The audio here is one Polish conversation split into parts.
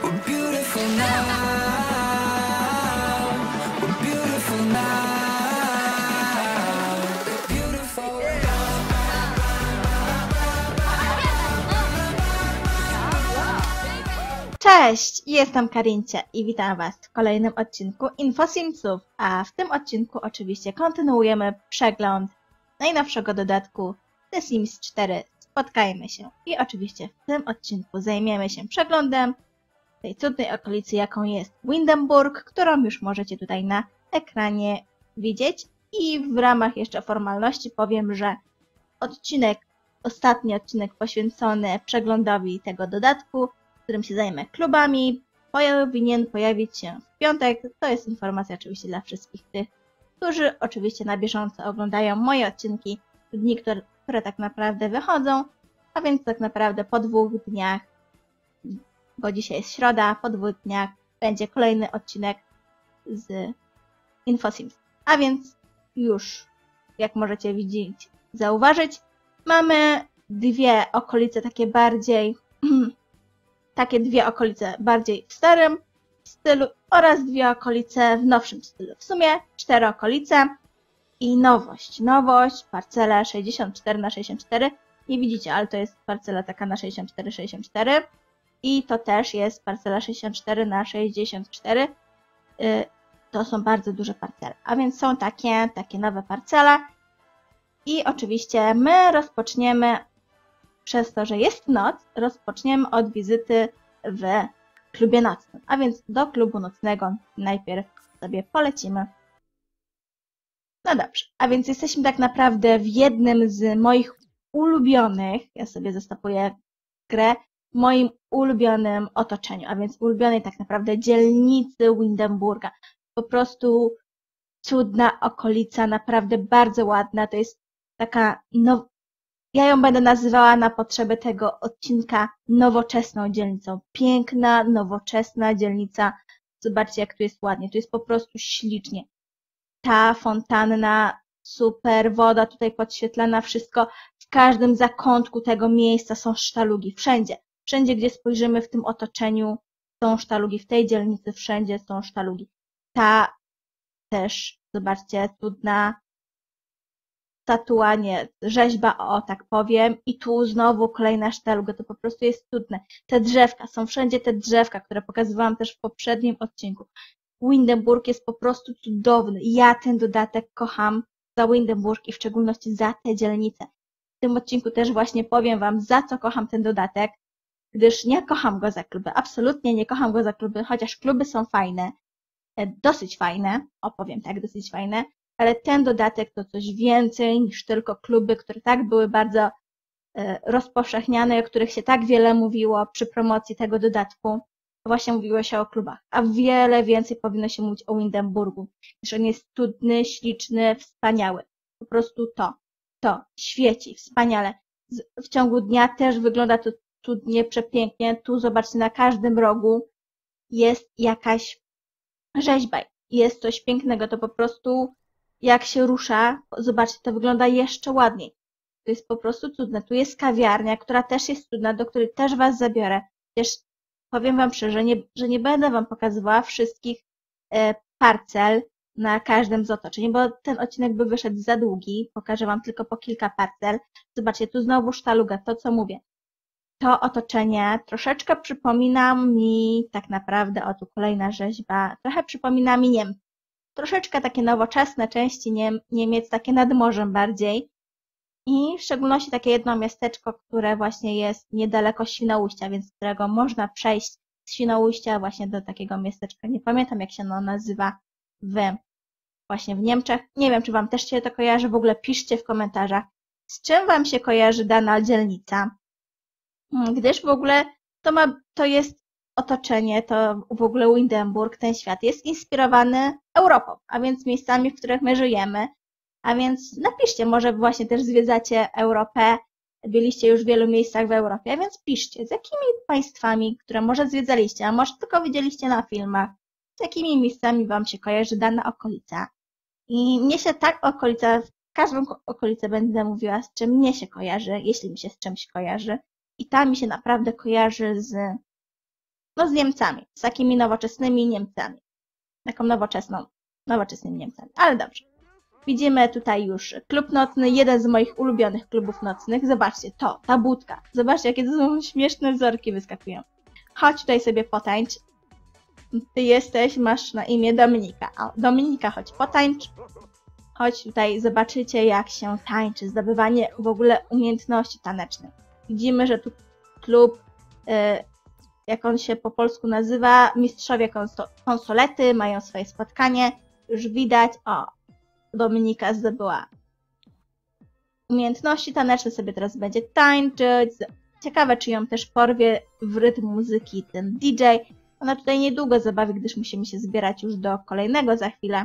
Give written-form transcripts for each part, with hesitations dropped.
We're beautiful now. We're beautiful now. Beautiful. Cześć, jestem Karincie i witam Was w kolejnym odcinku InfoSimsów, a w tym odcinku oczywiście kontynuujemy przegląd najnowszego dodatku The Sims 4 Spotkajmy się. I oczywiście w tym odcinku zajmiemy się przeglądem tej cudnej okolicy, jaką jest Windenburg, którą już możecie tutaj na ekranie widzieć. I w ramach jeszcze formalności powiem, że ostatni odcinek poświęcony przeglądowi tego dodatku, którym się zajmę klubami, powinien pojawić się w piątek. To jest informacja oczywiście dla wszystkich tych, którzy oczywiście na bieżąco oglądają moje odcinki w dni, które tak naprawdę wychodzą, a więc tak naprawdę po 2 dniach, bo dzisiaj jest środa, po 2 dniach będzie kolejny odcinek z InfoSims. A więc już, jak możecie widzieć, zauważyć, mamy dwie okolice takie dwie okolice bardziej w starym stylu oraz dwie okolice w nowszym stylu. W sumie 4 okolice i nowość. Nowość, parcela 64×64. Nie widzicie, ale to jest parcela taka na 64×64. I to też jest parcela 64×64. To są bardzo duże parcele. A więc są takie nowe parcele. I oczywiście my rozpoczniemy, przez to, że jest noc, rozpoczniemy od wizyty w klubie nocnym. A więc do klubu nocnego najpierw sobie polecimy. No dobrze, a więc jesteśmy tak naprawdę w jednym z moich ulubionych, ja sobie zastopuję grę, w moim ulubionym otoczeniu, a więc ulubionej tak naprawdę dzielnicy Windenburga. Po prostu cudna okolica, naprawdę bardzo ładna, to jest taka ja ją będę nazywała na potrzeby tego odcinka nowoczesną dzielnicą. Piękna, nowoczesna dzielnica. Zobaczcie, jak tu jest ładnie. Tu jest po prostu ślicznie. Ta fontanna, super, woda tutaj podświetlana, wszystko. W każdym zakątku tego miejsca są sztalugi. Wszędzie. Wszędzie, gdzie spojrzymy w tym otoczeniu, są sztalugi. W tej dzielnicy wszędzie są sztalugi. Ta też, zobaczcie, cudna statua, nie, rzeźba, o tak powiem, i tu znowu kolejna sztaluga, to po prostu jest cudne. Te drzewka, są wszędzie te drzewka, które pokazywałam też w poprzednim odcinku. Windenburg jest po prostu cudowny. Ja ten dodatek kocham za Windenburg i w szczególności za tę dzielnicę. W tym odcinku też właśnie powiem Wam, za co kocham ten dodatek, gdyż nie kocham go za kluby, absolutnie nie kocham go za kluby, chociaż kluby są fajne, dosyć fajne, opowiem tak, dosyć fajne, ale ten dodatek to coś więcej niż tylko kluby, które tak były bardzo rozpowszechniane, o których się tak wiele mówiło przy promocji tego dodatku. Właśnie mówiło się o klubach, a wiele więcej powinno się mówić o Windenburgu, że on jest cudny, śliczny, wspaniały. Po prostu to świeci, wspaniale. W ciągu dnia też wygląda to cudnie, przepięknie. Tu zobaczcie, na każdym rogu jest jakaś rzeźba, jest coś pięknego, to po prostu jak się rusza, zobaczcie, to wygląda jeszcze ładniej. To jest po prostu cudne. Tu jest kawiarnia, która też jest cudna, do której też Was zabiorę. Też powiem Wam szczerze, że nie będę Wam pokazywała wszystkich parcel na każdym z otoczeń, bo ten odcinek by wyszedł za długi. Pokażę Wam tylko po kilka parcel. Zobaczcie, tu znowu sztaluga, to co mówię. To otoczenie troszeczkę przypomina mi tak naprawdę, o tu kolejna rzeźba, trochę przypomina mi Niemcy. Troszeczkę takie nowoczesne części Niemiec, takie nad morzem bardziej. I w szczególności takie jedno miasteczko, które właśnie jest niedaleko Świnoujścia, więc z którego można przejść z Świnoujścia właśnie do takiego miasteczka. Nie pamiętam, jak się ono nazywa właśnie w Niemczech. Nie wiem, czy Wam też się to kojarzy. W ogóle piszcie w komentarzach, z czym Wam się kojarzy dana dzielnica. Gdyż w ogóle to jest otoczenie, to w ogóle Windenburg, ten świat jest inspirowany Europą, a więc miejscami, w których my żyjemy. A więc napiszcie, może właśnie też zwiedzacie Europę, byliście już w wielu miejscach w Europie, a więc piszcie, z jakimi państwami, które może zwiedzaliście, a może tylko widzieliście na filmach, z jakimi miejscami Wam się kojarzy dana okolica. I mnie się tak okolica, w każdą okolicę będę mówiła, z czym mnie się kojarzy, jeśli mi się z czymś kojarzy. I ta mi się naprawdę kojarzy z no z Niemcami, z takimi nowoczesnymi Niemcami. Taką nowoczesnymi Niemcami, ale dobrze. Widzimy tutaj już klub nocny, jeden z moich ulubionych klubów nocnych. Zobaczcie, ta budka. Zobaczcie, jakie to są śmieszne wzorki wyskakują. Chodź tutaj sobie potańcz. Ty masz na imię Dominika. O, Dominika, chodź potańcz. Chodź tutaj, zobaczycie jak się tańczy, zdobywanie w ogóle umiejętności tanecznych. Widzimy, że tu klub, jak on się po polsku nazywa, mistrzowie konsolety, mają swoje spotkanie. Już widać, Dominika zdobyła umiejętności taneczne, sobie teraz będzie tańczyć. Ciekawe, czy ją też porwie w rytm muzyki ten DJ. Ona tutaj niedługo zabawi, gdyż musimy się zbierać już do kolejnego za chwilę.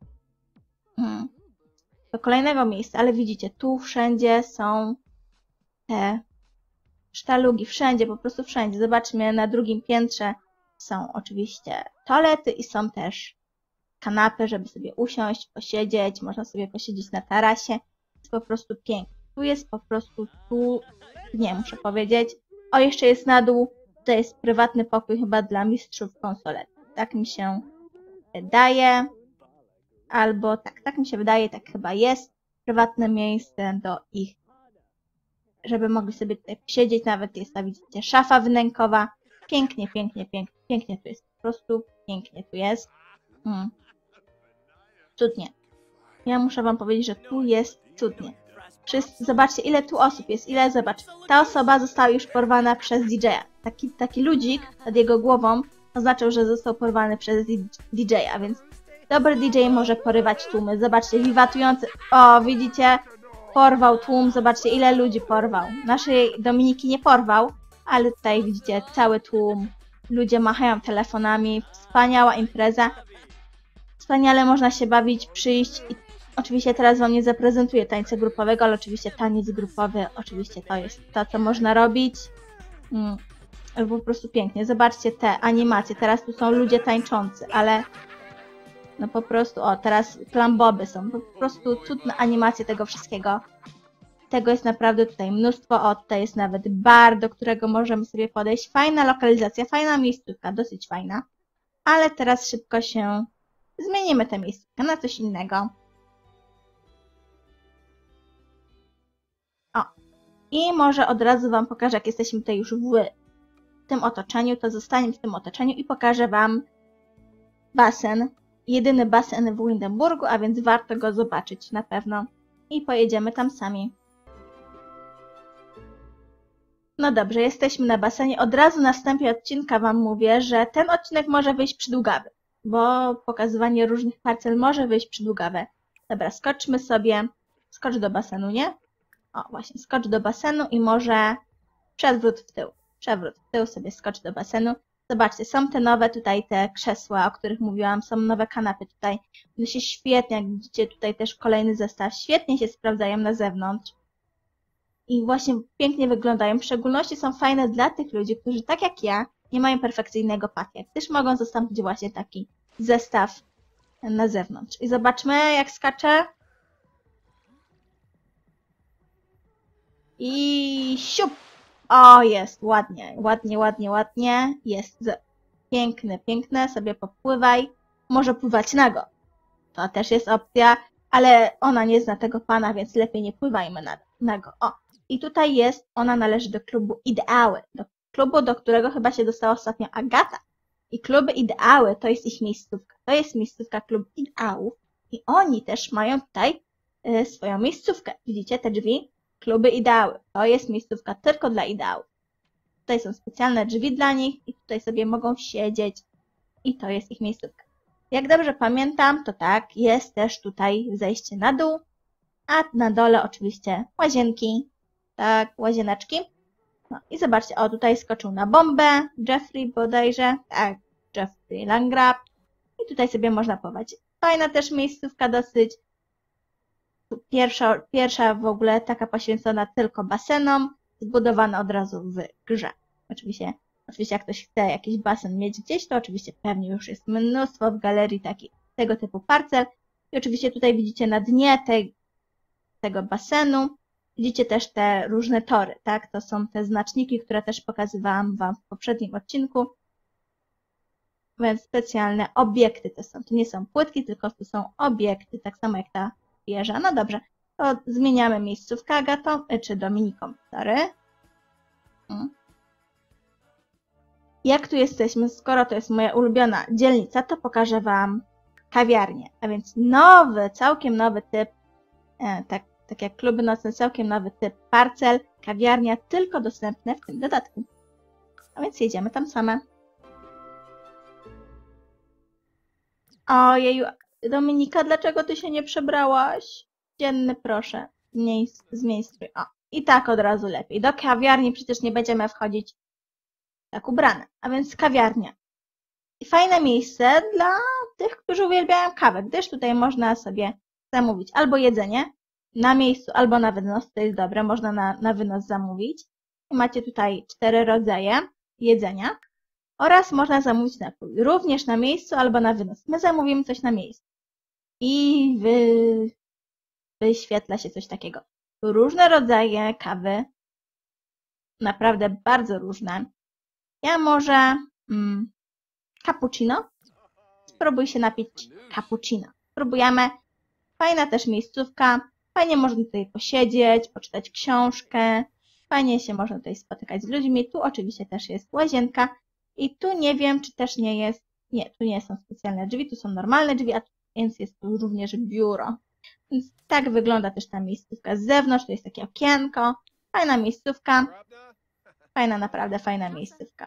Do kolejnego miejsca, ale widzicie, tu wszędzie są te sztalugi, wszędzie, po prostu wszędzie. Zobaczmy, na drugim piętrze są oczywiście toalety i są też kanapy, żeby sobie usiąść, posiedzieć, można sobie posiedzieć na tarasie. Jest po prostu pięknie. Tu jest po prostu, nie muszę powiedzieć. O, jeszcze jest na dół, tutaj jest prywatny pokój chyba dla mistrzów konsolet. Tak mi się wydaje. Albo tak mi się wydaje, tak chyba jest. Prywatne miejsce do ich, żeby mogli sobie tutaj posiedzieć. Nawet jest ta, widzicie, szafa wnękowa. Pięknie, pięknie, pięknie, pięknie tu jest. Po prostu pięknie tu jest. Cudnie. Ja muszę wam powiedzieć, że tu jest cudnie. Zobaczcie, ile tu osób jest, zobacz. Ta osoba została już porwana przez DJ-a. Taki ludzik nad jego głową oznaczał, że został porwany przez DJ-a, więc dobry DJ może porywać tłumy. Zobaczcie, wiwatujący. O, widzicie? Porwał tłum, zobaczcie, ile ludzi porwał. Naszej Dominiki nie porwał, ale tutaj widzicie cały tłum. Ludzie machają telefonami. Wspaniała impreza. Wspaniale można się bawić, przyjść i oczywiście teraz wam nie zaprezentuję tańca grupowego, ale oczywiście taniec grupowy, oczywiście to jest to, co można robić. Po prostu pięknie. Zobaczcie te animacje. Teraz tu są ludzie tańczący, ale no po prostu, teraz plamboby są. Po prostu cudne animacje tego wszystkiego. Tego jest naprawdę tutaj mnóstwo. Tutaj jest nawet bar, do którego możemy sobie podejść. Fajna lokalizacja, fajna miejscówka, dosyć fajna. Ale teraz szybko się zmienimy tę miejscówkę na coś innego. I może od razu wam pokażę, jak jesteśmy tutaj już w tym otoczeniu, to zostaniemy w tym otoczeniu i pokażę wam basen. Jedyny basen w Windenburgu, a więc warto go zobaczyć na pewno. I pojedziemy tam sami. No dobrze, jesteśmy na basenie. Od razu na wstępie odcinka wam mówię, że ten odcinek może wyjść przydługawy, bo pokazywanie różnych parcel może wyjść przydługawe. Dobra, skoczmy sobie. Skocz do basenu, nie? O, właśnie, skocz do basenu i może przewrót w tył. Przewrót w tył sobie skocz do basenu. Zobaczcie, są te nowe tutaj te krzesła, o których mówiłam, są nowe kanapy tutaj. One się świetnie, jak widzicie, tutaj też kolejny zestaw, świetnie się sprawdzają na zewnątrz. I właśnie pięknie wyglądają. W szczególności są fajne dla tych ludzi, którzy tak jak ja nie mają perfekcyjnego pakia, gdyż mogą zastąpić właśnie taki zestaw na zewnątrz. I zobaczmy, jak skacze. I siup! O, jest, ładnie, ładnie, ładnie, ładnie. Jest piękne, piękne. Sobie popływaj. Może pływać nago. To też jest opcja, ale ona nie zna tego pana, więc lepiej nie pływajmy nago. O, i tutaj jest, ona należy do klubu Ideały. Do klubu, do którego chyba się dostała ostatnio Agata. I kluby Ideały to jest ich miejscówka. To jest miejscówka klubu Ideałów. I oni też mają tutaj swoją miejscówkę. Widzicie te drzwi? Kluby Ideały. To jest miejscówka tylko dla ideałów. Tutaj są specjalne drzwi dla nich i tutaj sobie mogą siedzieć i to jest ich miejscówka. Jak dobrze pamiętam, to tak, jest też tutaj zejście na dół, a na dole oczywiście łazienki, tak, łazieneczki. No i zobaczcie, o tutaj skoczył na bombę, Jeffrey bodajże, tak, Jeffrey Langrab i tutaj sobie można pływać. Fajna też miejscówka dosyć. Pierwsza w ogóle taka poświęcona tylko basenom, zbudowana od razu w grze. Oczywiście jak ktoś chce jakiś basen mieć gdzieś, to oczywiście pewnie już jest mnóstwo w galerii tego typu parcel. I oczywiście tutaj widzicie na dnie tego basenu, widzicie też te różne tory, tak? To są te znaczniki, które też pokazywałam wam w poprzednim odcinku. więc specjalne obiekty to są. To nie są płytki, tylko to są obiekty, tak samo jak ta wieża. No dobrze, to zmieniamy miejscówkę Agatą, czy Dominiką, sorry. Jak tu jesteśmy, skoro to jest moja ulubiona dzielnica, to pokażę Wam kawiarnię. A więc nowy, całkiem nowy typ, tak jak kluby nocne, całkiem nowy typ parcel, kawiarnia, tylko dostępne w tym dodatku. A więc jedziemy tam same. Ojeju, Dominika, dlaczego ty się nie przebrałaś? Dzienny, proszę, zmień strój. O, i tak od razu lepiej. Do kawiarni przecież nie będziemy wchodzić tak ubrane. A więc kawiarnia. I fajne miejsce dla tych, którzy uwielbiają kawę, gdyż tutaj można sobie zamówić albo jedzenie na miejscu, albo na wynos. To jest dobre, można na wynos zamówić. I macie tutaj 4 rodzaje jedzenia. Oraz można zamówić napój. Również na miejscu albo na wynos. My zamówimy coś na miejscu. I wyświetla się coś takiego. Różne rodzaje kawy. Naprawdę bardzo różne. Ja może cappuccino. Spróbuj się napić cappuccino. Spróbujemy. Fajna też miejscówka. Fajnie można tutaj posiedzieć, poczytać książkę. Fajnie się można tutaj spotykać z ludźmi. Tu oczywiście też jest łazienka. I tu nie wiem, czy też nie jest... Nie, tu nie są specjalne drzwi, tu są normalne drzwi, więc jest tu również biuro. Więc tak wygląda też ta miejscówka z zewnątrz. Tu jest takie okienko. Fajna miejscówka. Fajna, naprawdę fajna miejscówka.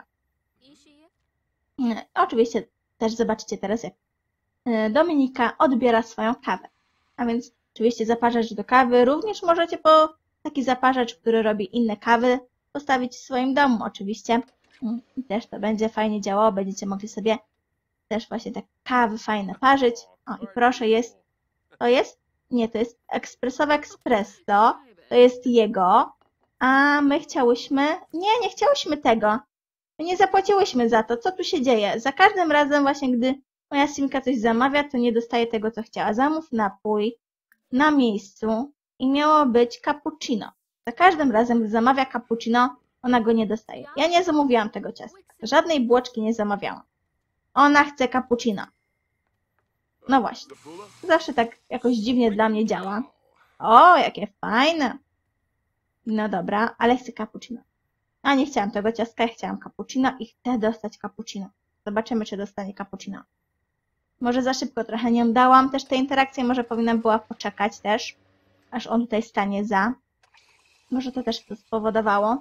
Oczywiście też zobaczycie teraz, jak Dominika odbiera swoją kawę. A więc oczywiście zaparzacz do kawy. Również możecie taki zaparzacz, który robi inne kawy, postawić w swoim domu oczywiście. I też to będzie fajnie działało. Będziecie mogli sobie też właśnie tak kawy fajne parzyć. O i proszę, jest... To jest? Nie, to jest ekspresowe espresso. To jest jego. A my chciałyśmy... Nie chciałyśmy tego. My nie zapłaciłyśmy za to. Co tu się dzieje? Za każdym razem właśnie, gdy moja Simka coś zamawia, to nie dostaje tego, co chciała. Zamów napój na miejscu i miało być cappuccino. Za każdym razem, gdy zamawia cappuccino, ona go nie dostaje. Ja nie zamówiłam tego ciasta. Żadnej bułeczki nie zamawiałam. Ona chce cappuccino. No właśnie. Zawsze tak jakoś dziwnie dla mnie działa. O, jakie fajne. No dobra, ale chcę cappuccino. A nie chciałam tego ciastka, ja chciałam cappuccino i chcę dostać cappuccino. Zobaczymy, czy dostanie cappuccino. Może za szybko trochę nie dałam też tej interakcji, może powinnam była poczekać też, aż on tutaj stanie za. Może to też to spowodowało.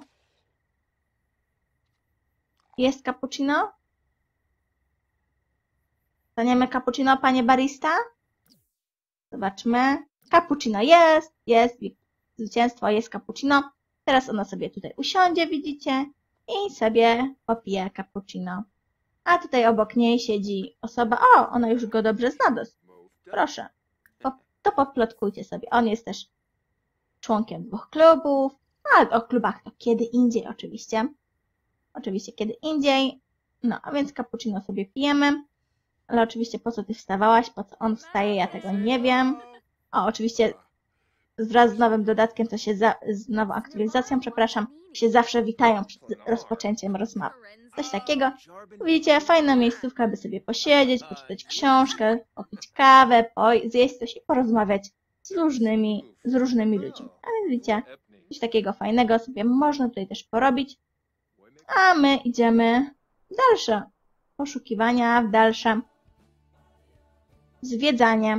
Jest cappuccino? Dostaniemy cappuccino, panie barista? Zobaczmy. Cappuccino jest. Zwycięstwo, jest cappuccino. Teraz ona sobie tutaj usiądzie, widzicie? I sobie popije cappuccino. A tutaj obok niej siedzi osoba. O, ona już go dobrze zna dosyć. Proszę. To poplotkujcie sobie. On jest też członkiem 2 klubów. Ale o klubach to kiedy indziej oczywiście. Oczywiście kiedy indziej. No, a więc cappuccino sobie pijemy. Ale oczywiście po co ty wstawałaś? Po co on wstaje? Ja tego nie wiem. O, oczywiście wraz z nowym dodatkiem, to się z nową aktualizacją, przepraszam, się zawsze witają przed rozpoczęciem rozmowy. Coś takiego. Widzicie, fajna miejscówka, aby sobie posiedzieć, poczytać książkę, popić kawę, zjeść coś i porozmawiać z różnymi ludźmi. A więc widzicie, coś takiego fajnego sobie można tutaj też porobić. A my idziemy w dalsze poszukiwania, w dalsze zwiedzanie.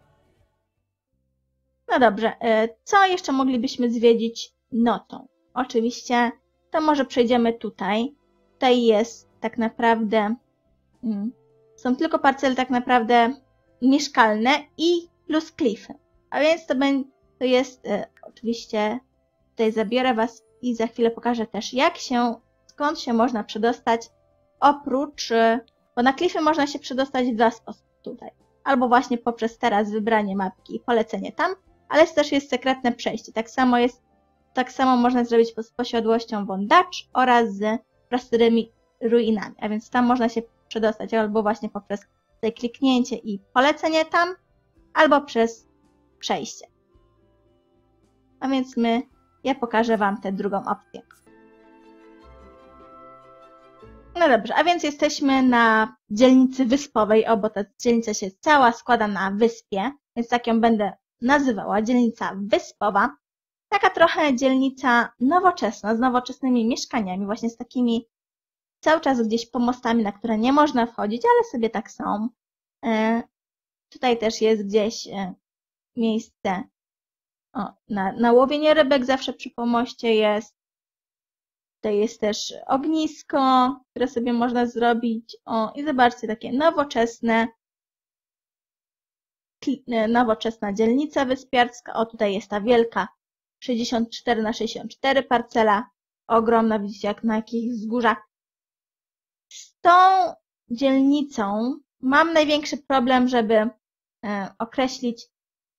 No dobrze, co jeszcze moglibyśmy zwiedzić nocą? Oczywiście, to może przejdziemy tutaj. Tutaj jest tak naprawdę, są tylko parcele tak naprawdę mieszkalne i plus klify. A więc to jest oczywiście, tutaj zabiorę Was i za chwilę pokażę też skąd się można przedostać oprócz, bo na klify można się przedostać w 2 sposoby tutaj. Albo właśnie poprzez teraz wybranie mapki i polecenie tam, ale też jest sekretne przejście. Tak samo można zrobić z posiadłością Bondage oraz z prostymi ruinami. A więc tam można się przedostać albo właśnie poprzez tutaj kliknięcie i polecenie tam, albo przez przejście. A więc ja pokażę Wam tę drugą opcję. No dobrze, a więc jesteśmy na dzielnicy wyspowej, bo ta dzielnica się cała składa na wyspie, więc tak ją będę nazywała, dzielnica wyspowa. Taka trochę dzielnica nowoczesna, z nowoczesnymi mieszkaniami, właśnie z takimi cały czas gdzieś pomostami, na które nie można wchodzić, ale sobie tak są. Tutaj też jest gdzieś miejsce na łowienie rybek, zawsze przy pomoście jest. Tutaj jest też ognisko, które sobie można zrobić. I zobaczcie, takie nowoczesna dzielnica wyspiarska. Tutaj jest ta wielka 64×64 parcela. Ogromna, widzicie jak na jakich wzgórzach. Z tą dzielnicą mam największy problem, żeby określić,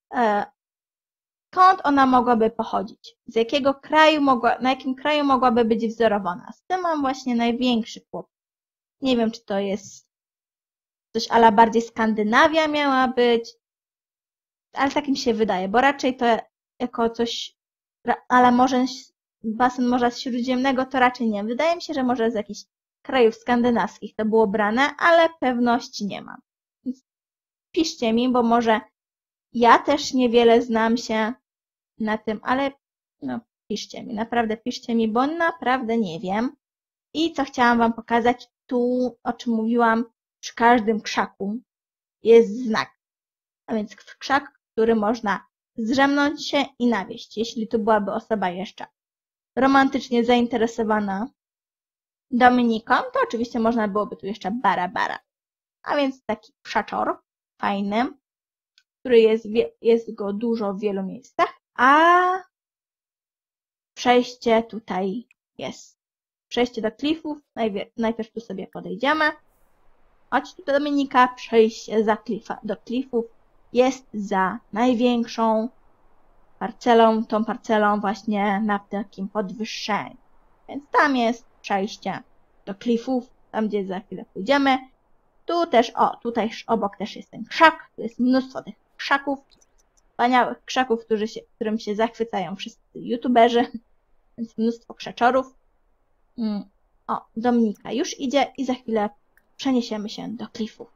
skąd ona mogłaby pochodzić, z jakiego kraju na jakim kraju mogłaby być wzorowana. Z tym mam właśnie największy kłopot. Nie wiem, czy to jest coś a la bardziej Skandynawia miała być, ale tak mi się wydaje, bo raczej to jako coś a la basen Morza Śródziemnego to raczej nie. Wydaje mi się, że może z jakichś krajów skandynawskich to było brane, ale pewności nie mam. Więc piszcie mi, bo może ja też niewiele znam się na tym, ale no piszcie mi, naprawdę piszcie mi, bo naprawdę nie wiem. I co chciałam wam pokazać, tu o czym mówiłam, przy każdym krzaku jest znak. A więc krzak, który można zdrzemnąć się i nawieść. Jeśli tu byłaby osoba jeszcze romantycznie zainteresowana Dominiką, to oczywiście można byłoby tu jeszcze bara. A więc taki krzaczor fajny, który jest go dużo w wielu miejscach, a przejście tutaj jest. Przejście do klifów, najpierw tu sobie podejdziemy. Chodź tu do Dominika, przejście do klifów jest za największą parcelą, tą parcelą właśnie na takim podwyższeniu. Więc tam jest przejście do klifów, tam gdzie za chwilę pójdziemy. Tu też, tutaj obok też jest ten krzak, tu jest mnóstwo tych krzaków, wspaniałych krzaków, którym się zachwycają wszyscy youtuberzy, więc mnóstwo krzaczorów. Dominika już idzie i za chwilę przeniesiemy się do klifów.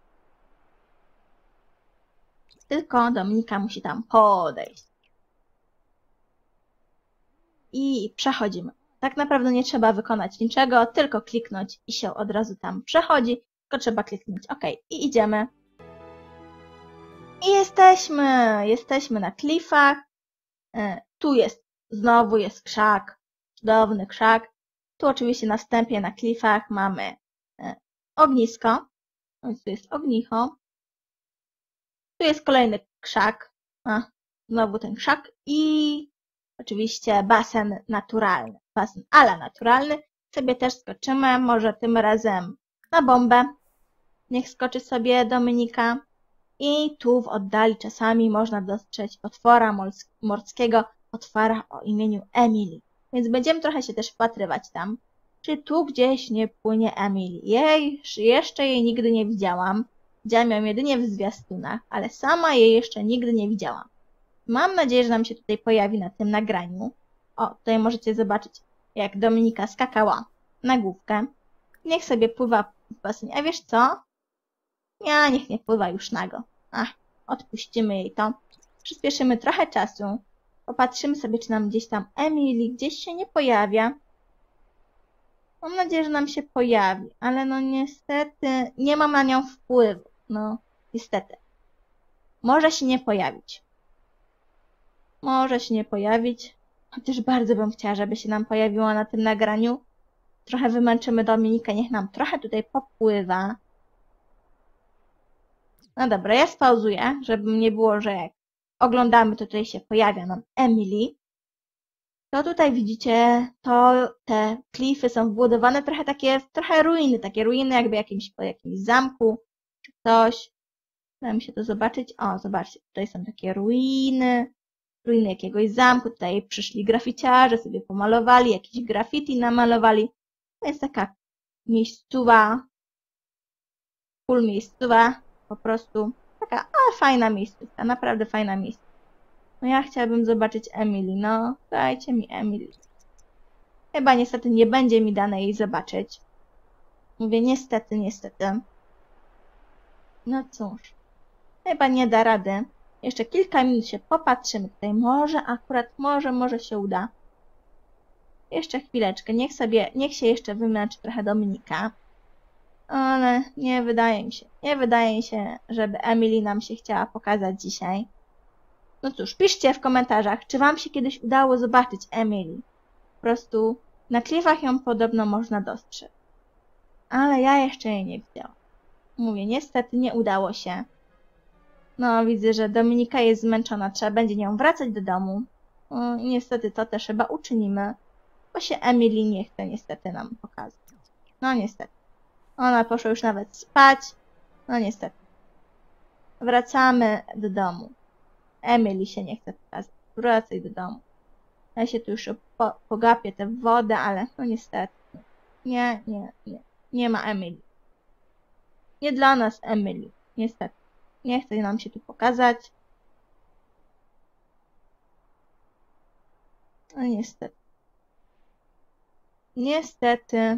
Tylko Dominika musi tam podejść. I przechodzimy. Tak naprawdę nie trzeba wykonać niczego, tylko kliknąć i się od razu tam przechodzi. Tylko trzeba kliknąć OK i idziemy. I jesteśmy na klifach. Tu znowu jest krzak, cudowny krzak. Tu oczywiście na wstępie na klifach mamy ognisko. Więc tu jest ognicho. Tu jest kolejny krzak. Znowu ten krzak i oczywiście basen naturalny. Basen ala naturalny. Sobie też skoczymy, może tym razem na bombę. Niech skoczy sobie Dominika. I tu w oddali czasami można dostrzec potwora morskiego, potwora o imieniu Emily. Więc będziemy trochę się też wpatrywać tam. Czy tu gdzieś nie płynie Emily? Jeszcze jej nigdy nie widziałam. Widziałam ją jedynie w zwiastunach, ale sama jej jeszcze nigdy nie widziałam. Mam nadzieję, że nam się tutaj pojawi na tym nagraniu. Tutaj możecie zobaczyć, jak Dominika skakała na główkę. Niech sobie pływa w basenie. A wiesz co? Niech nie pływa już nago. Odpuścimy jej to. Przyspieszymy trochę czasu. Popatrzymy sobie, czy nam gdzieś tam Emily gdzieś się nie pojawia. Mam nadzieję, że nam się pojawi, ale no niestety nie mam na nią wpływu. No, niestety. Może się nie pojawić. Chociaż bardzo bym chciała, żeby się nam pojawiła na tym nagraniu. Trochę wymęczymy Dominikę, niech nam trochę tutaj popływa. No dobra, ja spauzuję, żeby nie było, że jak oglądamy, to tutaj się pojawia nam Emily. To tutaj widzicie, te klify są wbudowane trochę ruiny, takie ruiny jakby po jakimś zamku, czy coś. Dam się to zobaczyć. Zobaczcie, tutaj są takie ruiny jakiegoś zamku. Tutaj przyszli graficiarze, sobie pomalowali, jakieś graffiti namalowali. To jest taka miejscowa, miejscowa, po prostu taka, fajna miejscówka, naprawdę fajna miejscówka. No ja chciałabym zobaczyć Emily, no dajcie mi Emily. Chyba niestety nie będzie mi dane jej zobaczyć. Mówię, niestety, niestety. No cóż, chyba nie da rady. Jeszcze kilka minut się popatrzymy tutaj. Może się uda. Jeszcze chwileczkę. Niech się jeszcze wymęczy trochę Dominika. Ale nie wydaje mi się, żeby Emily nam się chciała pokazać dzisiaj. No cóż, piszcie w komentarzach, czy wam się kiedyś udało zobaczyć Emily. Po prostu na klifach ją podobno można dostrzec. Ale ja jeszcze jej nie widziałam. Mówię, niestety nie udało się. No, widzę, że Dominika jest zmęczona, trzeba będzie nią wracać do domu. Niestety to też chyba uczynimy, bo się Emily nie chce niestety nam pokazać. No niestety. Ona poszła już nawet spać. No niestety. Wracamy do domu. Emily się nie chce pokazać. Wracaj do domu. Ja się tu już pogapię tę wodę, ale no niestety. Nie ma Emily. Nie dla nas Emily. Niestety. Nie chce nam się tu pokazać. No niestety. Niestety.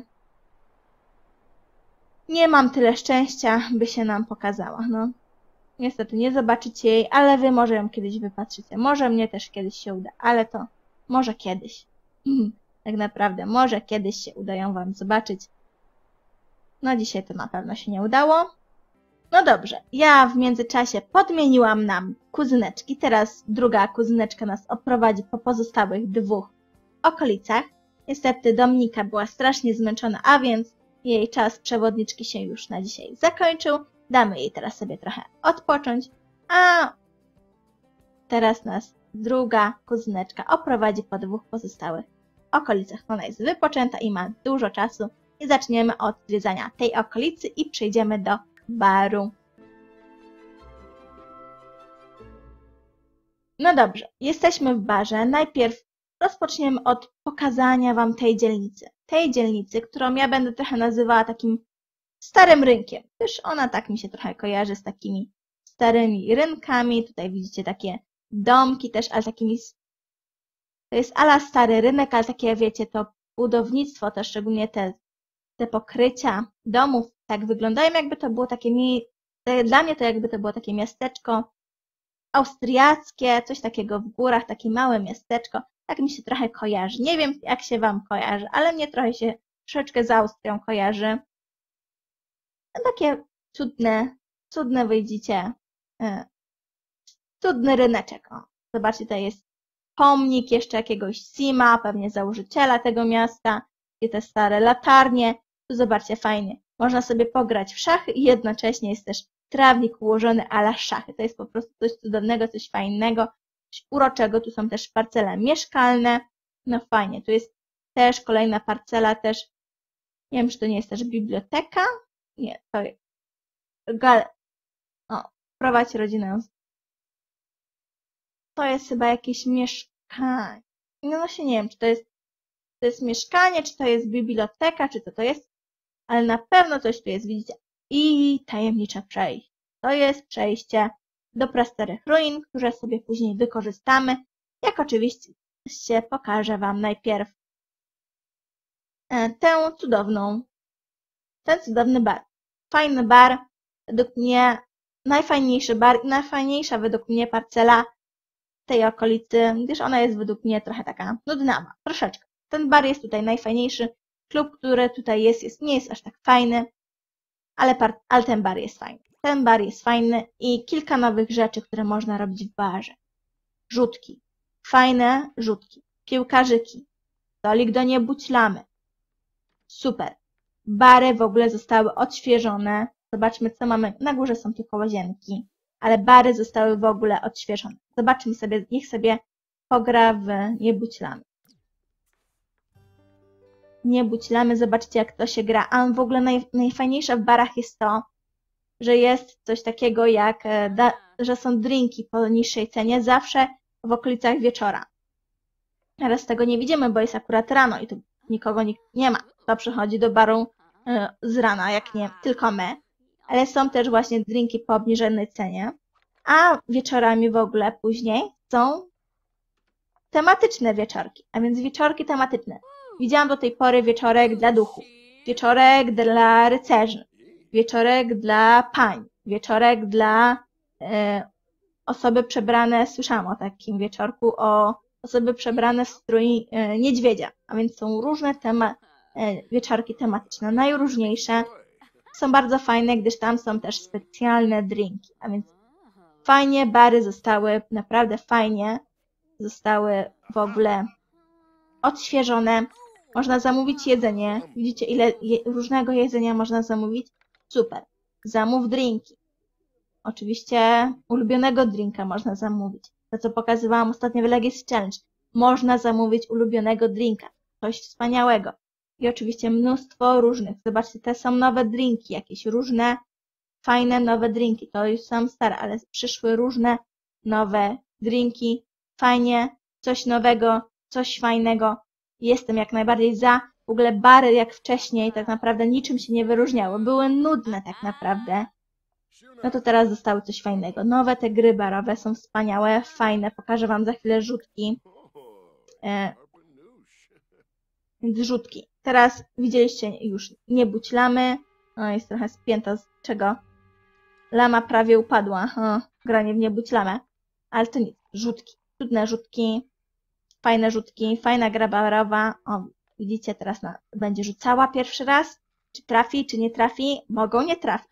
Nie mam tyle szczęścia, by się nam pokazała, no. Niestety nie zobaczycie jej, ale wy może ją kiedyś wypatrzycie. Może mnie też kiedyś się uda, ale to może kiedyś. Tak naprawdę, może kiedyś się uda ją wam zobaczyć. No dzisiaj to na pewno się nie udało. No dobrze, ja w międzyczasie podmieniłam nam kuzyneczki. Teraz druga kuzyneczka nas oprowadzi po pozostałych dwóch okolicach. Niestety Dominika była strasznie zmęczona, a więc jej czas przewodniczki się już na dzisiaj zakończył. Damy jej teraz sobie trochę odpocząć, a teraz nas druga kuzyneczka oprowadzi po dwóch pozostałych okolicach. Ona jest wypoczęta i ma dużo czasu i zaczniemy od zwiedzania tej okolicy i przejdziemy do baru. No dobrze, jesteśmy w barze. Najpierw rozpoczniemy od pokazania wam tej dzielnicy. Tej dzielnicy, którą ja będę trochę nazywała takim starym rynkiem, gdyż ona tak mi się trochę kojarzy z takimi starymi rynkami. Tutaj widzicie takie domki też, ale takimi... To jest ala stary rynek, ale takie, wiecie, to budownictwo, to szczególnie te pokrycia domów tak wyglądają, jakby to było takie... Dla mnie to jakby to było takie miasteczko austriackie, coś takiego w górach, takie małe miasteczko. Tak mi się trochę kojarzy. Nie wiem, jak się wam kojarzy, ale mnie trochę się troszeczkę z Austrią kojarzy. Takie cudne widzicie, cudny ryneczek. O, zobaczcie, tutaj jest pomnik jeszcze jakiegoś Sima, pewnie założyciela tego miasta, i te stare latarnie. Tu zobaczcie, fajnie. Można sobie pograć w szachy i jednocześnie jest też trawnik ułożony a la szachy. To jest po prostu coś cudownego, coś fajnego, coś uroczego. Tu są też parcele mieszkalne. No fajnie, tu jest też kolejna parcela, też nie wiem, czy to nie jest też biblioteka. Nie, to jest prowadź rodzinę. To jest chyba jakieś mieszkanie. No właśnie nie wiem, czy to jest mieszkanie, czy to jest biblioteka, czy to jest, ale na pewno coś tu jest, widzicie. I tajemnicze przejście. To jest przejście do prastarych ruin, które sobie później wykorzystamy. Jak oczywiście pokażę wam najpierw ten cudowny bar. Fajny bar, według mnie najfajniejszy bar i najfajniejsza według mnie parcela tej okolicy, gdyż ona jest według mnie trochę taka nudnawa, troszeczkę. Ten bar jest tutaj najfajniejszy, klub, który tutaj nie jest aż tak fajny, ale ten bar jest fajny. Ten bar jest fajny i kilka nowych rzeczy, które można robić w barze. Rzutki, fajne rzutki, piłkarzyki, stolik do niebućlamy. Super. Bary w ogóle zostały odświeżone. Zobaczmy, co mamy. Na górze są tylko łazienki, ale bary zostały w ogóle odświeżone. Zobaczmy sobie, niech sobie pogra w niebućlamy. Niebućlamy, zobaczcie, jak to się gra. A w ogóle najfajniejsze w barach jest to, że jest coś takiego jak, że są drinki po niższej cenie zawsze w okolicach wieczora. Teraz tego nie widzimy, bo jest akurat rano i tu nikogo nie ma. Kto przychodzi do baru z rana, jak nie, tylko my. Ale są też właśnie drinki po obniżonej cenie. A wieczorami w ogóle później są tematyczne wieczorki, a więc wieczorki tematyczne. Widziałam do tej pory wieczorek dla duchów. wieczorek dla rycerzy, wieczorek dla pań, wieczorek dla osoby przebrane, słyszałam o takim wieczorku, o osoby przebrane w strój niedźwiedzia, a więc są różne wieczorki tematyczne, najróżniejsze. Są bardzo fajne, gdyż tam są też specjalne drinki, a więc fajnie bary zostały, naprawdę fajnie zostały w ogóle odświeżone. Można zamówić jedzenie. Widzicie, ile różnego jedzenia można zamówić? Super. Zamów drinki. Oczywiście ulubionego drinka można zamówić. To, co pokazywałam ostatnio w Legacy Challenge. Można zamówić ulubionego drinka. Coś wspaniałego. I oczywiście mnóstwo różnych. Zobaczcie, te są nowe drinki. Jakieś różne, fajne, nowe drinki. To już są stare, ale przyszły różne, nowe drinki. Fajnie. Coś nowego, coś fajnego. Jestem jak najbardziej za. W ogóle bary jak wcześniej tak naprawdę niczym się nie wyróżniały. Były nudne tak naprawdę. No to teraz zostały coś fajnego. Nowe te gry barowe są wspaniałe, fajne. Pokażę wam za chwilę rzutki. Więc rzutki. Teraz widzieliście już nie budź lamy. O, jest trochę spięta z czego? Lama prawie upadła. O, granie w nie budź lamę. Ale to nic. Rzutki. Cudne rzutki. Fajne rzutki. Fajna gra barowa. O, widzicie, teraz będzie rzucała pierwszy raz. Czy trafi, czy nie trafi? Mogą nie trafić.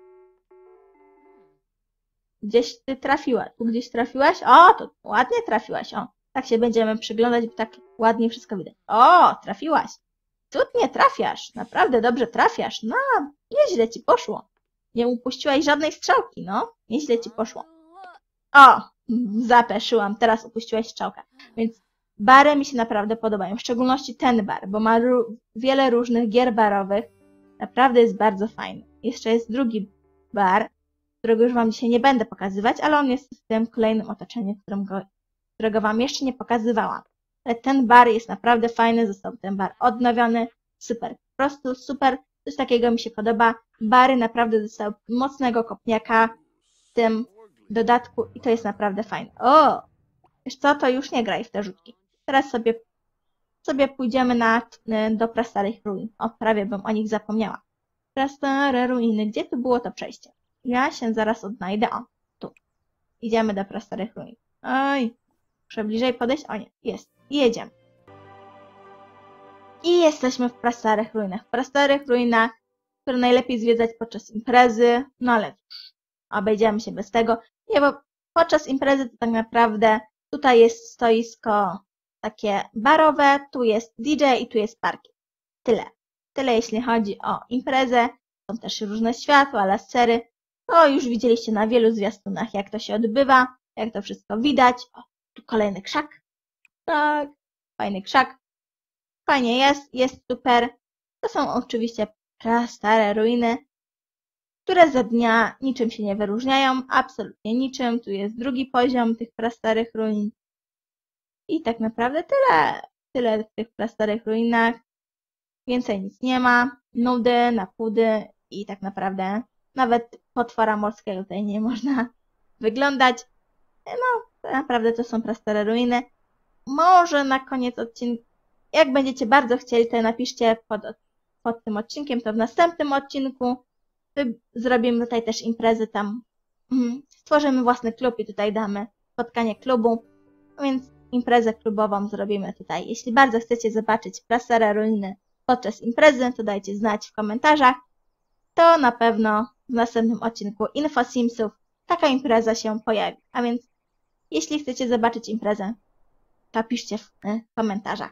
Gdzieś ty trafiłaś. Tu gdzieś trafiłaś? O, to ładnie trafiłaś. O, tak się będziemy przyglądać, bo tak ładnie wszystko widać. O, trafiłaś. Cudnie trafiasz. Naprawdę dobrze trafiasz. No, nieźle ci poszło. Nie upuściłaś żadnej strzałki, no. Nieźle ci poszło. O, zapeszyłam. Teraz upuściłaś strzałkę. Więc bary mi się naprawdę podobają. W szczególności ten bar, bo ma wiele różnych gier barowych. Naprawdę jest bardzo fajny. Jeszcze jest drugi bar, którego już wam dzisiaj nie będę pokazywać, ale on jest w tym kolejnym otoczeniu, którego wam jeszcze nie pokazywałam. Ale ten bar jest naprawdę fajny, został ten bar odnowiony, super, po prostu super, coś takiego mi się podoba. Bary naprawdę dostały mocnego kopniaka w tym dodatku i to jest naprawdę fajne. O, wiesz co, to już nie graj w te rzutki. Teraz sobie pójdziemy do prastarych ruin. O, prawie bym o nich zapomniała. Prastare ruiny, gdzie tu było to przejście? Ja się zaraz odnajdę. O, tu. Idziemy do prastarych ruin. Oj, muszę bliżej podejść. O nie, jest. I jedziemy. I jesteśmy w prastarych ruinach. W prastarych ruinach, które najlepiej zwiedzać podczas imprezy. No ale cóż, obejdziemy się bez tego. Nie, bo podczas imprezy to tak naprawdę tutaj jest stoisko takie barowe, tu jest DJ i tu jest parking. Tyle. Tyle jeśli chodzi o imprezę. Są też różne światła, lasery. To już widzieliście na wielu zwiastunach, jak to się odbywa, jak to wszystko widać. O, tu kolejny krzak. Tak, fajny krzak. Fajnie jest super. To są oczywiście prastare ruiny, które za dnia niczym się nie wyróżniają, absolutnie niczym. Tu jest drugi poziom tych prastarych ruin. I tak naprawdę tyle. Tyle w tych prastarych ruinach. Więcej nic nie ma. Nudy, napudy i tak naprawdę nawet potwora morskiego tutaj nie można wyglądać. No, tak naprawdę to są prastare ruiny. Może na koniec odcinka, jak będziecie bardzo chcieli, to napiszcie pod tym odcinkiem, to w następnym odcinku zrobimy tutaj też imprezę tam. Stworzymy własny klub i tutaj damy spotkanie klubu, więc imprezę klubową zrobimy tutaj. Jeśli bardzo chcecie zobaczyć prastare ruiny podczas imprezy, to dajcie znać w komentarzach. To na pewno w następnym odcinku Info Simsów taka impreza się pojawi. A więc jeśli chcecie zobaczyć imprezę, to piszcie w komentarzach.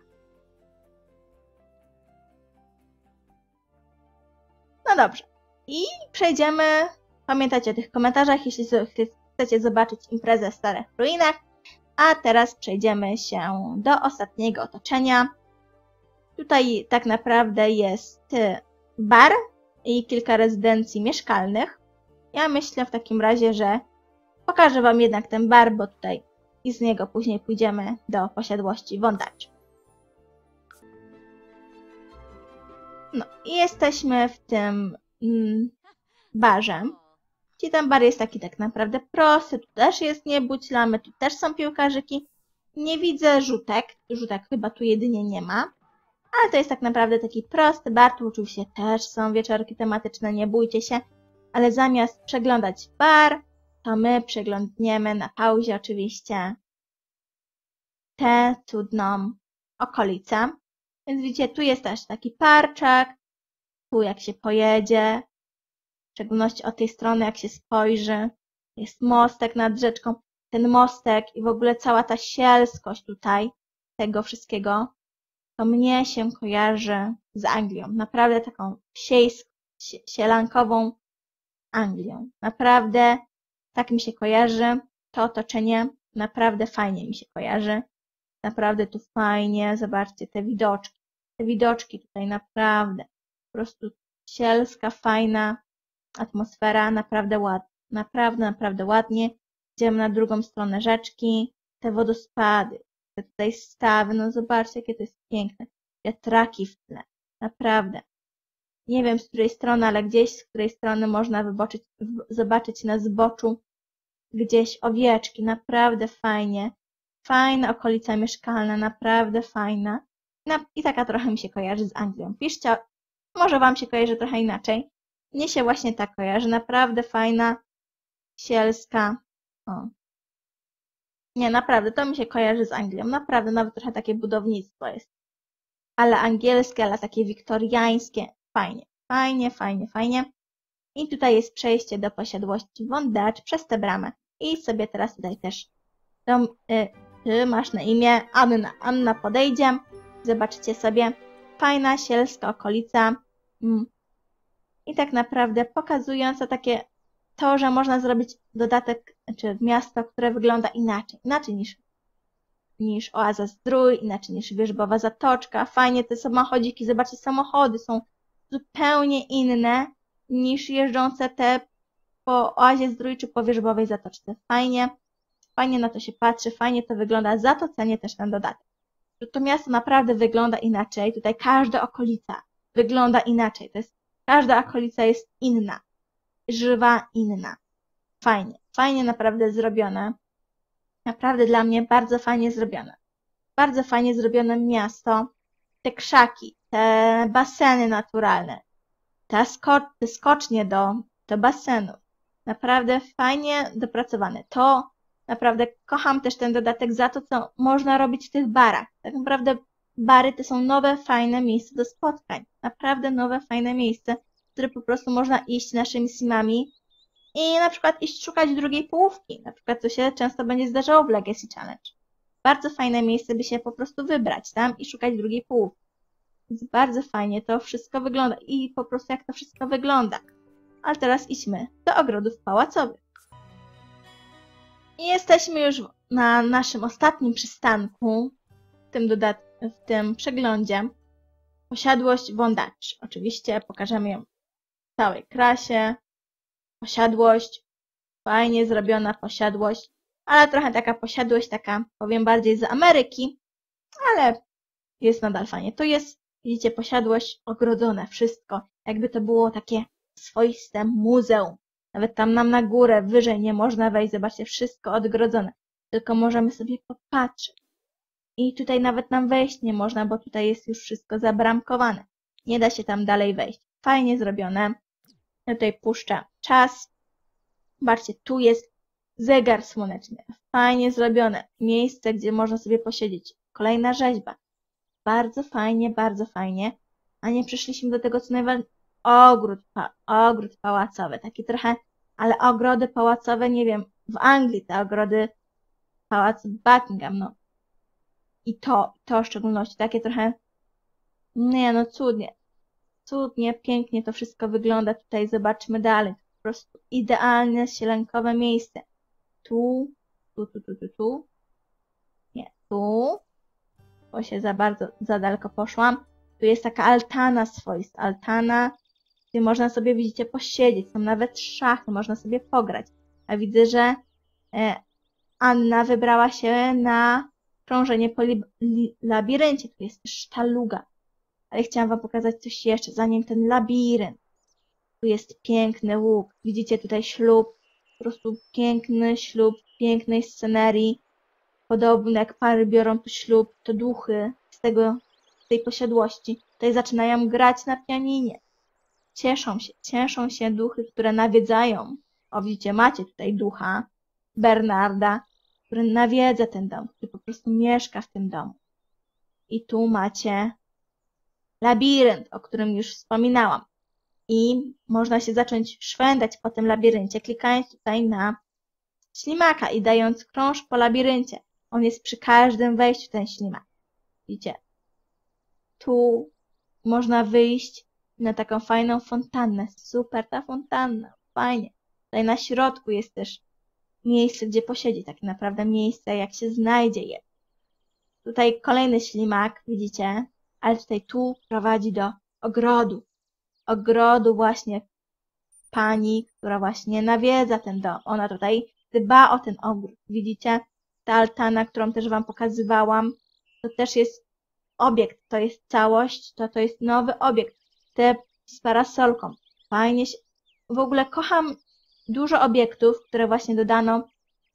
No dobrze. I przejdziemy, pamiętajcie o tych komentarzach, jeśli chcecie zobaczyć imprezę w Starych Ruinach. A teraz przejdziemy się do ostatniego otoczenia. Tutaj tak naprawdę jest bar i kilka rezydencji mieszkalnych. Ja myślę w takim razie, że pokażę wam jednak ten bar, bo tutaj i z niego później pójdziemy do posiadłości wądaczy. No i jesteśmy w tym barze. Gdzie ten bar jest taki tak naprawdę prosty. Tu też jest nie budź lamy, tu też są piłkarzyki. Nie widzę rzutek. Rzutek chyba tu jedynie nie ma. Ale to jest tak naprawdę taki prosty bar, tu oczywiście też są wieczorki tematyczne, nie bójcie się, ale zamiast przeglądać bar, to my przeglądniemy na pauzie oczywiście tę cudną okolicę. Więc widzicie, tu jest też taki parczak, tu jak się pojedzie, w szczególności od tej strony jak się spojrzy, jest mostek nad rzeczką. Ten mostek i w ogóle cała ta sielskość tutaj, tego wszystkiego, to mnie się kojarzy z Anglią. Naprawdę taką sielankową Anglią. Naprawdę tak mi się kojarzy. To otoczenie naprawdę fajnie mi się kojarzy. Naprawdę tu fajnie. Zobaczcie te widoczki. Te widoczki tutaj naprawdę. Po prostu sielska, fajna atmosfera. Naprawdę ładnie. Naprawdę ładnie. Idziemy na drugą stronę rzeczki. Te wodospady. Te tutaj stawy. No zobaczcie, jakie to jest piękne. Wiatraki w tle. Naprawdę. Nie wiem z której strony, ale gdzieś z której strony można zobaczyć na zboczu gdzieś owieczki. Naprawdę fajnie. Fajna okolica mieszkalna, naprawdę fajna. I taka trochę mi się kojarzy z Anglią. Piszcie, może wam się kojarzy trochę inaczej. Mnie się właśnie tak kojarzy. Naprawdę fajna, sielska. O. Nie, naprawdę, to mi się kojarzy z Anglią. Naprawdę, nawet trochę takie budownictwo jest. Ale angielskie, ale takie wiktoriańskie. Fajnie, fajnie, fajnie, fajnie. I tutaj jest przejście do posiadłości Wondacz przez tę bramę. I sobie teraz tutaj też ty masz na imię Anna. Anna podejdzie. Zobaczycie sobie. Fajna, sielska okolica. I tak naprawdę pokazująca takie to, że można zrobić dodatek, czy miasto, które wygląda inaczej. Inaczej niż Oaza Zdrój, inaczej niż Wierzbowa Zatoczka. Fajnie te samochodziki, zobaczcie, samochody są zupełnie inne niż jeżdżące te po Oazie Zdrój czy po Wierzbowej Zatoczce. Fajnie na to się patrzy, fajnie to wygląda, za to cenię też ten dodatek. To miasto naprawdę wygląda inaczej, tutaj każda okolica wygląda inaczej, każda okolica jest inna, żywa, inna. Fajnie naprawdę zrobione. Naprawdę dla mnie bardzo fajnie zrobione. Bardzo fajnie zrobione miasto. Te krzaki, te baseny naturalne, te skocznie do basenów. Naprawdę fajnie dopracowane. To naprawdę kocham też ten dodatek za to, co można robić w tych barach. Tak naprawdę bary to są nowe, fajne miejsca do spotkań. Naprawdę nowe, fajne miejsce, w które po prostu można iść naszymi simami i na przykład iść szukać drugiej połówki. Na przykład co się często będzie zdarzało w Legacy Challenge. Bardzo fajne miejsce, by się po prostu wybrać tam i szukać drugiej połówki. Więc bardzo fajnie to wszystko wygląda i po prostu jak to wszystko wygląda. Ale teraz idźmy do ogrodów pałacowych. I jesteśmy już na naszym ostatnim przystanku w tym przeglądzie. Posiadłość Wondacz. Oczywiście pokażemy ją w całej krasie. Posiadłość. Fajnie zrobiona posiadłość. Ale trochę taka posiadłość, taka powiem bardziej z Ameryki. Ale jest nadal fajnie. To jest, widzicie, posiadłość ogrodzone. Wszystko. Jakby to było takie swoiste muzeum. Nawet tam nam na górę, wyżej nie można wejść. Zobaczcie, wszystko odgrodzone. Tylko możemy sobie popatrzeć. I tutaj nawet nam wejść nie można, bo tutaj jest już wszystko zabramkowane. Nie da się tam dalej wejść. Fajnie zrobione. Ja tutaj puszczę czas. Zobaczcie, tu jest zegar słoneczny. Fajnie zrobione. Miejsce, gdzie można sobie posiedzieć. Kolejna rzeźba. Bardzo fajnie. A nie przyszliśmy do tego, co najważniejsze. Ogród pałacowy. Taki trochę, ale ogrody pałacowe, nie wiem, w Anglii te ogrody pałac Buckingham, no. I to w szczególności, takie trochę, nie no, cudnie, pięknie to wszystko wygląda. Tutaj zobaczmy dalej. Po prostu idealne, sielankowe miejsce. Tu. Nie, tu. Bo się za daleko poszłam. Tu jest taka altana swoista. Altana, gdzie można sobie, widzicie, posiedzieć. Są nawet szachy, można sobie pograć. A widzę, że Anna wybrała się na krążenie po labiryncie. Tu jest też sztaluga. Ale chciałam wam pokazać coś jeszcze, zanim ten labirynt. Tu jest piękny łuk. Widzicie tutaj ślub. Po prostu piękny ślub w pięknej scenerii. Podobno jak pary biorą tu ślub, to duchy z tego z tej posiadłości, tutaj zaczynają grać na pianinie. Cieszą się duchy, które nawiedzają. O, widzicie, macie tutaj ducha Bernarda, który nawiedza ten dom, który po prostu mieszka w tym domu. I tu macie labirynt, o którym już wspominałam. I można się zacząć szwendać po tym labiryncie, klikając tutaj na ślimaka i dając krąż po labiryncie. On jest przy każdym wejściu, ten ślimak. Widzicie? Tu można wyjść na taką fajną fontannę. Super ta fontanna, fajnie. Tutaj na środku jest też miejsce, gdzie posiedzieć. Tak naprawdę miejsce, jak się znajdzie je. Tutaj kolejny ślimak, widzicie? Ale tutaj tu prowadzi do ogrodu. Ogrodu właśnie pani, która właśnie nawiedza ten dom. Ona tutaj dba o ten ogród. Widzicie? Ta altana, którą też wam pokazywałam, to też jest obiekt, to jest całość, to jest nowy obiekt. Te z parasolką. Fajnie się... W ogóle kocham dużo obiektów, które właśnie dodano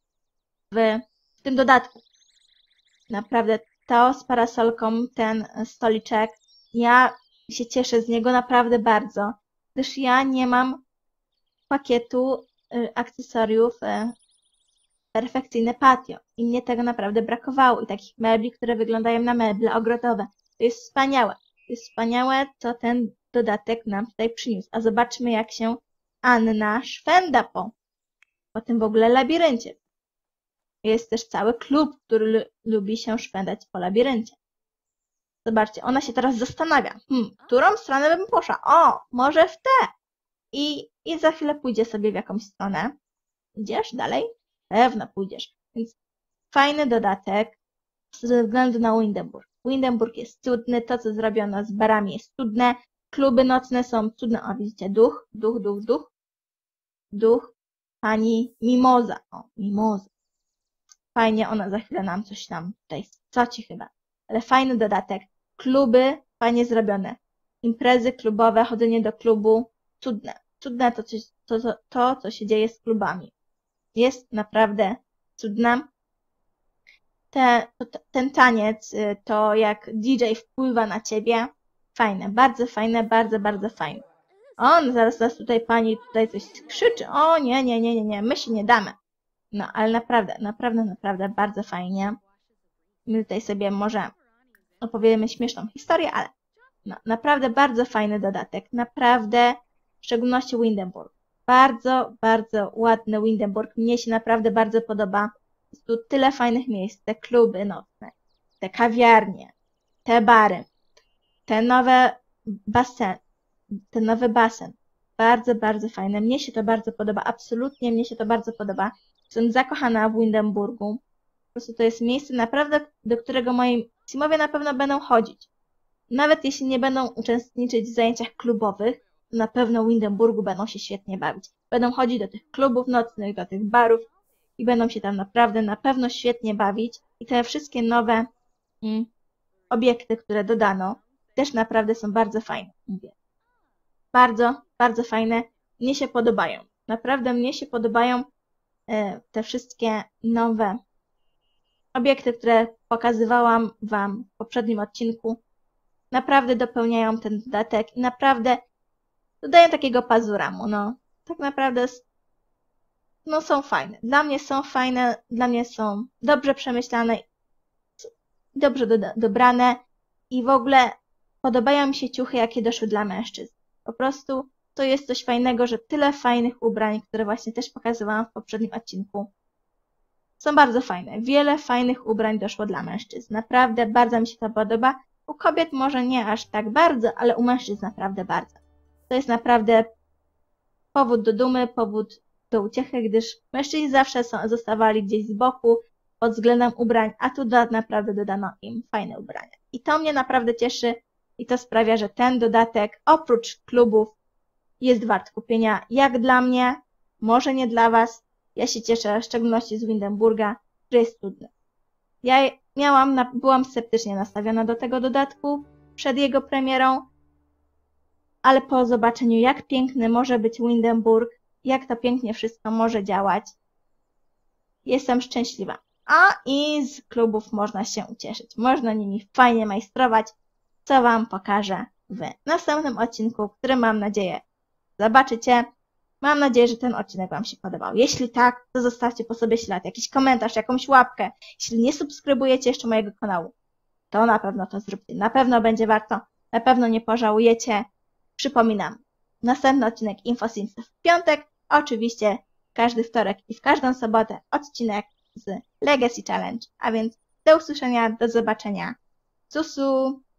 w tym dodatku. Naprawdę to z parasolką, ten stoliczek, ja się cieszę z niego naprawdę bardzo, gdyż ja nie mam pakietu akcesoriów perfekcyjne patio i mnie tego naprawdę brakowało i takich mebli, które wyglądają na meble ogrodowe. To jest wspaniałe. To jest wspaniałe, co ten dodatek nam tutaj przyniósł. A zobaczmy, jak się Anna szwenda po tym w ogóle labiryncie. Jest też cały klub, który lubi się szwendać po labiryncie. Zobaczcie, ona się teraz zastanawia, którą stronę bym poszła? O, może w tę. I za chwilę pójdzie sobie w jakąś stronę. Idziesz dalej? Pewno pójdziesz. Więc fajny dodatek ze względu na Windenburg. Windenburg jest cudny, to co zrobiono z barami jest cudne, kluby nocne są cudne. O, widzicie, duch pani Mimoza. O, Mimoza. Fajnie, ona za chwilę nam coś tam tutaj scoci chyba. Ale fajny dodatek. Kluby fajnie zrobione. Imprezy klubowe, chodzenie do klubu. Cudne. Cudne to, co się dzieje z klubami. Jest naprawdę cudna. Ten taniec, to jak DJ wpływa na ciebie. Fajne, bardzo fajne, bardzo fajne. On zaraz tutaj pani tutaj coś krzyczy. O nie, my się nie damy. No, ale naprawdę bardzo fajnie. My tutaj sobie może opowiemy śmieszną historię, ale no, naprawdę bardzo fajny dodatek. Naprawdę, w szczególności Windenburg. Bardzo ładny Windenburg. Mnie się naprawdę bardzo podoba. Jest tu tyle fajnych miejsc. Te kluby nocne, te kawiarnie, te bary, ten nowy basen. Bardzo fajne. Mnie się to bardzo podoba. Absolutnie mnie się to bardzo podoba. Jestem zakochana w Windenburgu. Po prostu to jest miejsce naprawdę, do którego moi simowie na pewno będą chodzić. Nawet jeśli nie będą uczestniczyć w zajęciach klubowych, to na pewno w Windenburgu będą się świetnie bawić. Będą chodzić do tych klubów nocnych, do tych barów i będą się tam naprawdę na pewno świetnie bawić. I te wszystkie nowe obiekty, które dodano, też naprawdę są bardzo fajne. Mówię. Bardzo fajne. Mnie się podobają. Naprawdę mnie się podobają te wszystkie nowe obiekty, które pokazywałam wam w poprzednim odcinku. Naprawdę dopełniają ten dodatek i naprawdę dodają takiego pazura mu. No, tak naprawdę no, są fajne. Dla mnie są fajne, dla mnie są dobrze przemyślane, dobrze dobrane i w ogóle podobają mi się ciuchy, jakie doszły dla mężczyzn. Po prostu to jest coś fajnego, że tyle fajnych ubrań, które właśnie też pokazywałam w poprzednim odcinku, są bardzo fajne. Wiele fajnych ubrań doszło dla mężczyzn. Naprawdę bardzo mi się to podoba. U kobiet może nie aż tak bardzo, ale u mężczyzn naprawdę bardzo. To jest naprawdę powód do dumy, powód do uciechy, gdyż mężczyźni zawsze zostawali gdzieś z boku pod względem ubrań, a tu naprawdę dodano im fajne ubrania. I to mnie naprawdę cieszy i to sprawia, że ten dodatek oprócz klubów jest wart kupienia. Jak dla mnie, może nie dla was. Ja się cieszę w szczególności z Windenburga, że jest cudny. Ja byłam sceptycznie nastawiona do tego dodatku przed jego premierą, ale po zobaczeniu, jak piękny może być Windenburg, jak to pięknie wszystko może działać, jestem szczęśliwa. A i z klubów można się ucieszyć. Można nimi fajnie majstrować co Wam pokażę w następnym odcinku, który mam nadzieję zobaczycie. Mam nadzieję, że ten odcinek Wam się podobał. Jeśli tak, to zostawcie po sobie ślad, jakiś komentarz, jakąś łapkę. Jeśli nie subskrybujecie jeszcze mojego kanału, to na pewno to zróbcie. Na pewno będzie warto, na pewno nie pożałujecie. Przypominam, następny odcinek InfoSims w piątek, oczywiście każdy wtorek i w każdą sobotę odcinek z Legacy Challenge. A więc do usłyszenia, do zobaczenia. Susu!